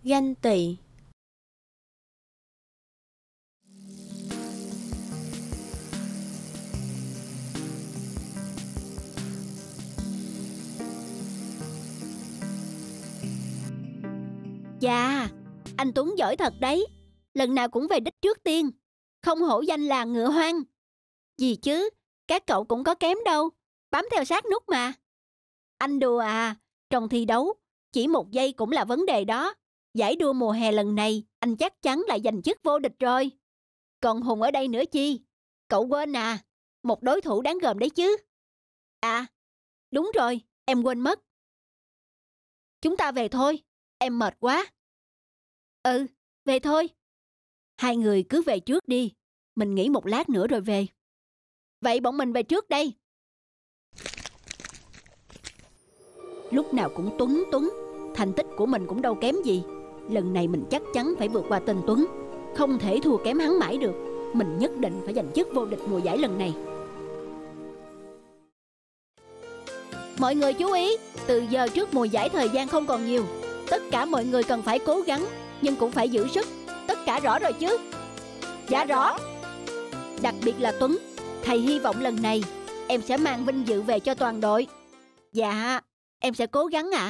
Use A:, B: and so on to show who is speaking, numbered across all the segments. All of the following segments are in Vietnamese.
A: Ganh tị.
B: Dạ, anh Tuấn giỏi thật đấy. Lần nào cũng về đích trước tiên. Không hổ danh là ngựa hoang. Gì chứ, các cậu cũng có kém đâu. Bám theo sát nút mà. Anh đùa à, trong thi đấu, chỉ 1 giây cũng là vấn đề đó. Giải đua mùa hè lần này, anh chắc chắn là giành chức vô địch rồi. Còn Hùng ở đây nữa chi? Cậu quên à, một đối thủ đáng gờm đấy chứ. À, đúng rồi, em quên mất. Chúng ta về thôi, em mệt quá. Ừ, về thôi. Hai người cứ về trước đi, mình nghỉ một lát nữa rồi về. Vậy bọn mình về trước đây. Lúc nào cũng Tuấn, thành tích của mình cũng đâu kém gì. Lần này mình chắc chắn phải vượt qua tên Tuấn, không thể thua kém hắn mãi được. Mình nhất định phải giành chức vô địch mùa giải lần này. Mọi người chú ý, từ giờ trước mùa giải thời gian không còn nhiều. Tất cả mọi người cần phải cố gắng, nhưng cũng phải giữ sức. Tất cả rõ rồi chứ? Dạ rõ. Đặc biệt là Tuấn, thầy hy vọng lần này em sẽ mang vinh dự về cho toàn đội. Dạ, em sẽ cố gắng ạ.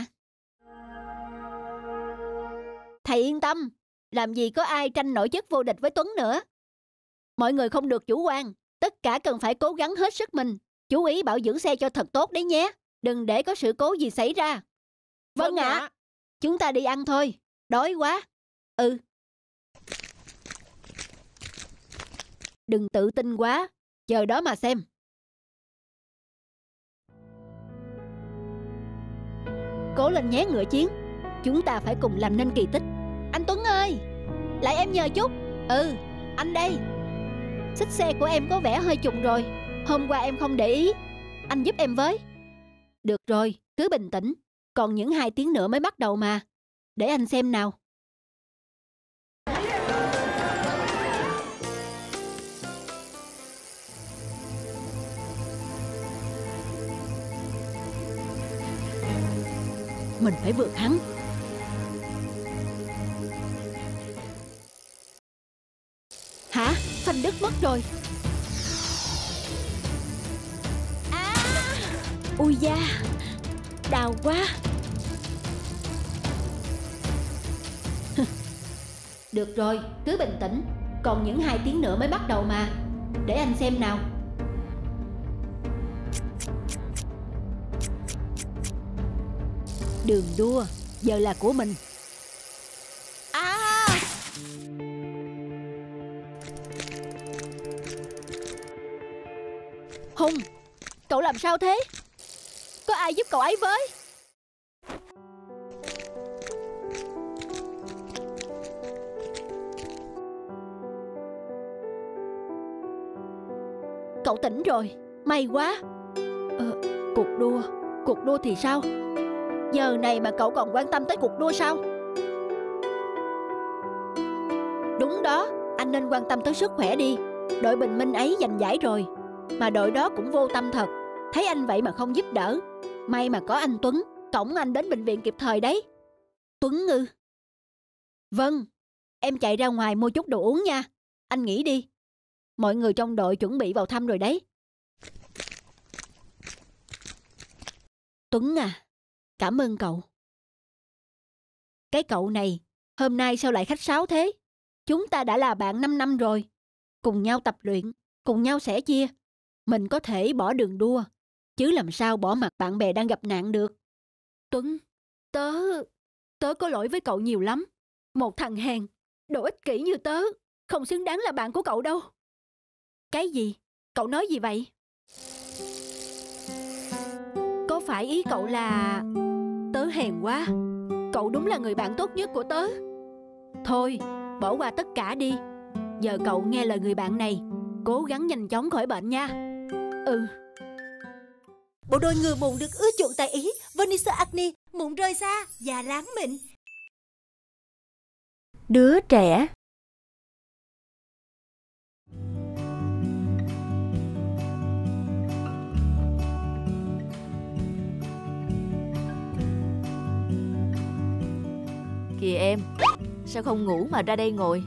B: Thầy yên tâm, làm gì có ai tranh nổi chức vô địch với Tuấn nữa. Mọi người không được chủ quan, tất cả cần phải cố gắng hết sức mình. Chú ý bảo dưỡng xe cho thật tốt đấy nhé. Đừng để có sự cố gì xảy ra. Vâng ạ. Chúng ta đi ăn thôi, đói quá. Ừ. Đừng tự tin quá, chờ đó mà xem. Cố lên nhé ngựa chiến, chúng ta phải cùng làm nên kỳ tích. Anh Tuấn ơi, lại em nhờ chút. Ừ, anh đây. Xích xe của em có vẻ hơi trùng rồi, hôm qua em không để ý. Anh giúp em với. Được rồi, cứ bình tĩnh. Còn những 2 tiếng nữa mới bắt đầu mà. Để anh xem nào. Mình phải vượt hắn. Hả? Phanh đứt mất rồi. À! Ui da, đau quá. Được rồi, cứ bình tĩnh. Còn những 2 tiếng nữa mới bắt đầu mà. Để anh xem nào. Đường đua giờ là của mình. À! Hùng, cậu làm sao thế? Có ai giúp cậu ấy với? Cậu tỉnh rồi, may quá. Cuộc đua thì sao? Giờ này mà cậu còn quan tâm tới cuộc đua sao? Đúng đó, anh nên quan tâm tới sức khỏe đi. Đội bình minh ấy giành giải rồi, mà đội đó cũng vô tâm thật. Thấy anh vậy mà không giúp đỡ. May mà có anh Tuấn, cõng anh đến bệnh viện kịp thời đấy. Tuấn ư? Vâng, em chạy ra ngoài mua chút đồ uống nha. Anh nghỉ đi. Mọi người trong đội chuẩn bị vào thăm rồi đấy. Tuấn à, cảm ơn cậu. Cái cậu này, hôm nay sao lại khách sáo thế? Chúng ta đã là bạn 5 năm rồi. Cùng nhau tập luyện, cùng nhau sẻ chia. Mình có thể bỏ đường đua, chứ làm sao bỏ mặc bạn bè đang gặp nạn được. Tuấn, tớ có lỗi với cậu nhiều lắm. Một thằng hèn, đồ ích kỷ như tớ, không xứng đáng là bạn của cậu đâu. Cái gì? Cậu nói gì vậy? Có phải ý cậu là tớ hèn quá? Cậu đúng là người bạn tốt nhất của tớ. Thôi, bỏ qua tất cả đi. Giờ cậu nghe lời người bạn này, cố gắng nhanh chóng khỏi bệnh nha. Ừ.
C: Bộ đôi người mụn được ưa chuộng tại Ý, Venice Acne, mụn rơi xa và láng mịn.
A: Đứa trẻ. Kìa em, sao không ngủ mà ra đây ngồi?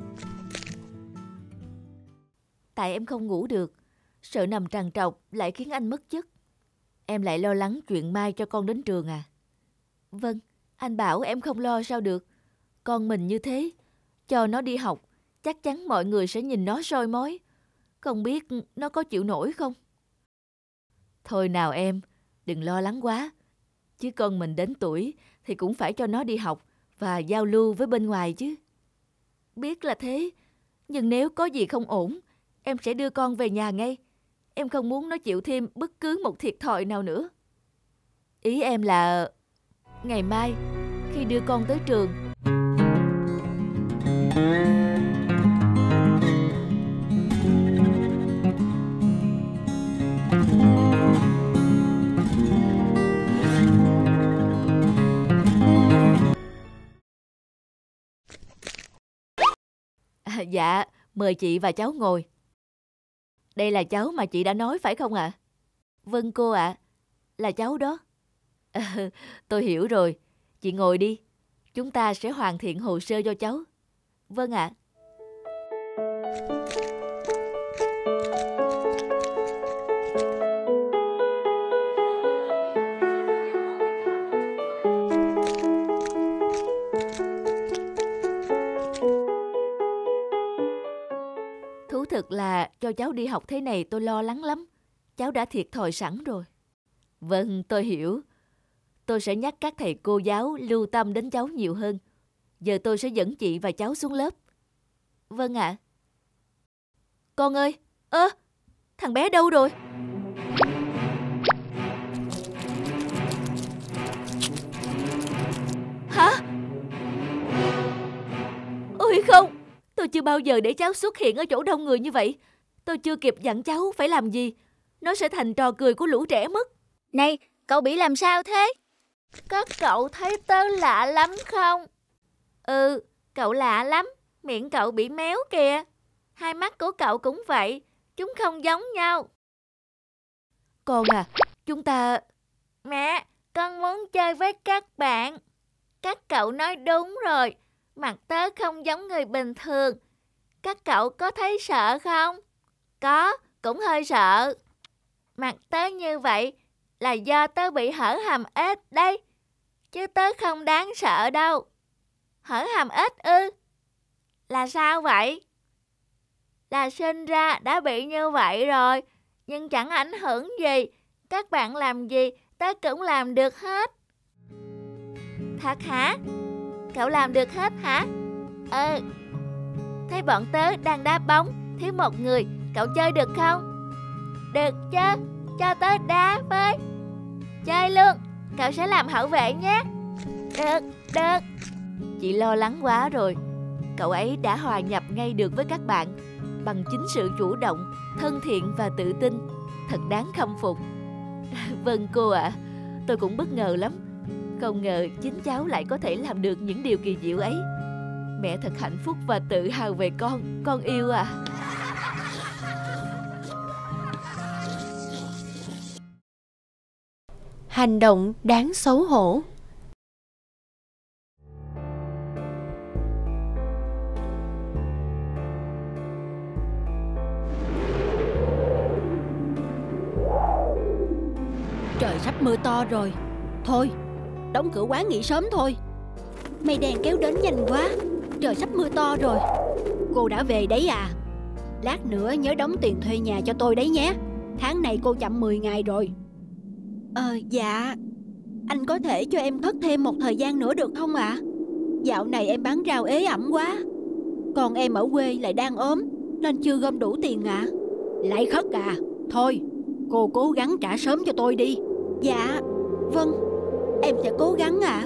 A: Tại em không ngủ được, sợ nằm trằn trọc lại khiến anh mất giấc. Em lại lo lắng chuyện mai cho con đến trường à? Vâng, anh bảo em không lo sao được. Con mình như thế, cho nó đi học, chắc chắn mọi người sẽ nhìn nó soi mói. Không biết nó có chịu nổi không? Thôi nào em, đừng lo lắng quá. Chứ con mình đến tuổi thì cũng phải cho nó đi học và giao lưu với bên ngoài chứ. Biết là thế, nhưng nếu có gì không ổn, em sẽ đưa con về nhà ngay. Em không muốn nó chịu thêm bất cứ một thiệt thòi nào nữa. Ý em là ngày mai khi đưa con tới trường. Dạ, mời chị và cháu ngồi. Đây là cháu mà chị đã nói phải không ạ? Vâng cô ạ, là cháu đó. Tôi hiểu rồi, chị ngồi đi. Chúng ta sẽ hoàn thiện hồ sơ cho cháu. Vâng ạ. Thú thực là cho cháu đi học thế này tôi lo lắng lắm. Cháu đã thiệt thòi sẵn rồi. Vâng, tôi hiểu. Tôi sẽ nhắc các thầy cô giáo lưu tâm đến cháu nhiều hơn. Giờ tôi sẽ dẫn chị và cháu xuống lớp. Vâng ạ. Con ơi, thằng bé đâu rồi? Hả? Ôi không, tôi chưa bao giờ để cháu xuất hiện ở chỗ đông người như vậy. Tôi chưa kịp dặn cháu phải làm gì. Nó sẽ thành trò cười của lũ trẻ mất.
D: Này, cậu bị làm sao thế?
A: Các cậu thấy tớ lạ lắm không? Ừ, cậu lạ lắm. Miệng cậu bị méo kìa. Hai mắt của cậu cũng vậy. Chúng không giống nhau. Con à, chúng ta... Mẹ, con muốn chơi với các bạn. Các cậu nói đúng rồi. Mặt tớ không giống người bình thường. Các cậu có thấy sợ không? Có, cũng hơi sợ. Mặt tớ như vậy là do tớ bị hở hàm ếch đấy. Chứ tớ không đáng sợ đâu. Hở hàm ếch ư? Là sao vậy? Là sinh ra đã bị như vậy rồi. Nhưng chẳng ảnh hưởng gì. Các bạn làm gì tớ cũng làm được hết. Thật hả? Cậu làm được hết hả? Ừ. Thấy bọn tớ đang đá bóng, thiếu một người, cậu chơi được không? Được chứ, cho tớ đá với. Chơi luôn, cậu sẽ làm hậu vệ nhé. Được. Chị lo lắng quá rồi. Cậu ấy đã hòa nhập ngay được với các bạn bằng chính sự chủ động, thân thiện và tự tin. Thật đáng khâm phục. Vâng cô ạ, tôi cũng bất ngờ lắm. Không ngờ chính cháu lại có thể làm được những điều kỳ diệu ấy. Mẹ thật hạnh phúc và tự hào về con yêu à.
E: Hành động đáng xấu hổ.
B: Trời sắp mưa to rồi. Thôi, đóng cửa quán nghỉ sớm thôi. Mây đen kéo đến nhanh quá. Trời sắp mưa to rồi. Cô đã về đấy à? Lát nữa nhớ đóng tiền thuê nhà cho tôi đấy nhé. Tháng này cô chậm 10 ngày rồi. Dạ. Anh có thể cho em khất thêm một thời gian nữa được không ạ? Dạo này em bán rau ế ẩm quá. Còn em ở quê lại đang ốm nên chưa gom đủ tiền ạ. Lại khất à? Thôi, cô cố gắng trả sớm cho tôi đi. Dạ, vâng, em sẽ cố gắng ạ.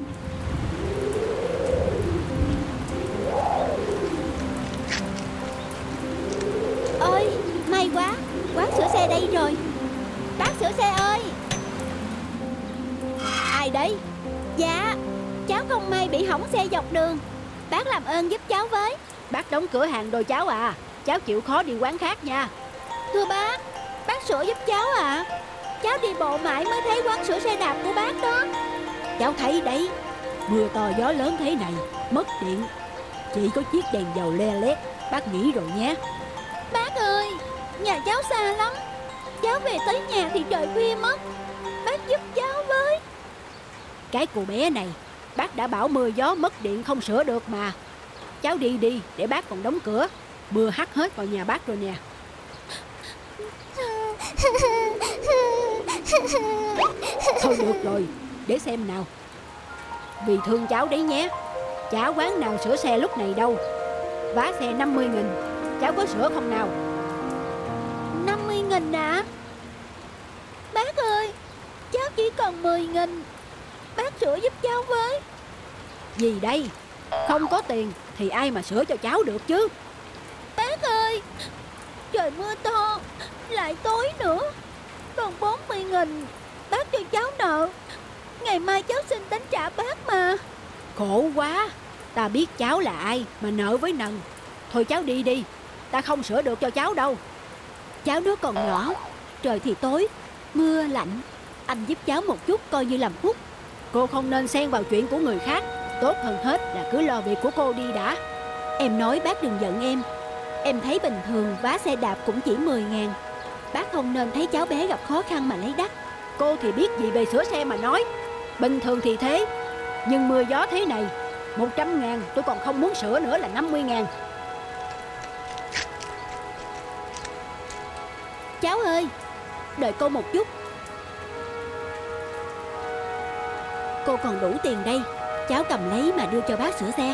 B: Ôi, may quá, quán sửa xe đây rồi. Bác sửa xe ơi! Ai đấy? Dạ, cháu không may bị hỏng xe dọc đường. Bác làm ơn giúp cháu với. Bác đóng cửa hàng rồi cháu à. Cháu chịu khó đi quán khác nha. Thưa bác sửa giúp cháu ạ. Cháu đi bộ mãi mới thấy quán sửa xe đạp của bác đó. Cháu thấy đấy, Mưa to gió lớn thế này, mất điện. Chỉ có chiếc đèn dầu le lét, bác nghĩ rồi nhé.
A: Bác ơi, nhà cháu xa lắm. Cháu về tới nhà thì trời khuya mất. Bác giúp cháu với.
B: Cái cô bé này, bác đã bảo mưa gió mất điện không sửa được mà. Cháu đi đi, để bác còn đóng cửa. Mưa hắt hết vào nhà bác rồi nè. Thôi được rồi, để xem nào. Vì thương cháu đấy nhé. Chả quán nào sửa xe lúc này đâu. Vá xe 50.000. Cháu có sửa không nào?
A: 50.000 ạ? Bác ơi, cháu chỉ còn 10.000. Bác sửa giúp cháu với.
B: Gì đây? Không có tiền thì ai mà sửa cho cháu được chứ?
A: Bác ơi, trời mưa to, lại tối nữa. Còn 40.000 bác cho cháu nợ. Ngày mai cháu xin đánh trả bác mà.
B: Khổ quá. Ta biết cháu là ai mà nợ với nần. Thôi cháu đi đi. Ta không sửa được cho cháu đâu.
A: Cháu nó còn nhỏ, trời thì tối, mưa lạnh. Anh giúp cháu một chút coi như làm phúc.
B: Cô không nên xen vào chuyện của người khác. Tốt hơn hết là cứ lo việc của cô đi đã.
A: Em nói bác đừng giận em. Em thấy bình thường vá xe đạp cũng chỉ 10.000. Bác không nên thấy cháu bé gặp khó khăn mà lấy đắt.
B: Cô thì biết gì về sửa xe mà nói. Bình thường thì thế, nhưng mưa gió thế này, 100.000 tôi còn không muốn sửa nữa là 50.000.
A: Cháu ơi, đợi cô một chút. Cô còn đủ tiền đây. Cháu cầm lấy mà đưa cho bác sửa xe.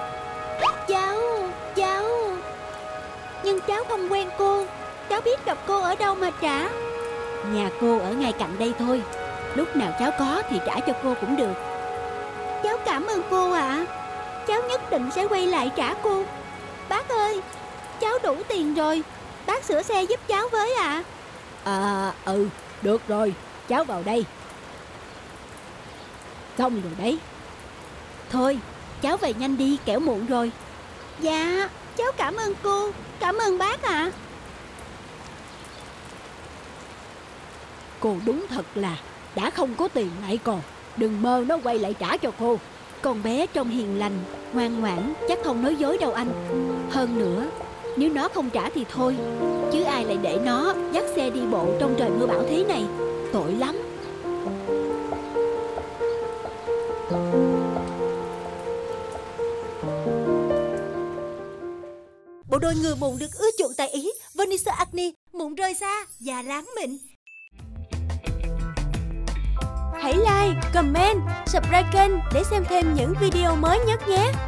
A: Cháu Nhưng cháu không quen cô. Cháu biết gặp cô ở đâu mà trả. Nhà cô ở ngay cạnh đây thôi. Lúc nào cháu có thì trả cho cô cũng được. Cháu cảm ơn cô ạ. Cháu nhất định sẽ quay lại trả cô. Bác ơi, cháu đủ tiền rồi. Bác sửa xe giúp cháu với ạ.
B: Được rồi, cháu vào đây. Xong rồi đấy.
A: Thôi, cháu về nhanh đi, kẻo muộn rồi. Dạ, cháu cảm ơn cô. Cảm ơn bác ạ.
B: Cô đúng thật là đã không có tiền lại còn đừng mơ nó quay lại trả cho cô.
A: Con bé trông hiền lành, ngoan ngoãn, chắc không nói dối đâu anh. Hơn nữa, nếu nó không trả thì thôi, chứ ai lại để nó dắt xe đi bộ trong trời mưa bão thế này. Tội lắm.
C: Bộ đôi người mụn được ưa chuộng tại Ý, Venice Acne, mụn rơi xa, già láng mịn.
E: Hãy like, comment, subscribe kênh để xem thêm những video mới nhất nhé.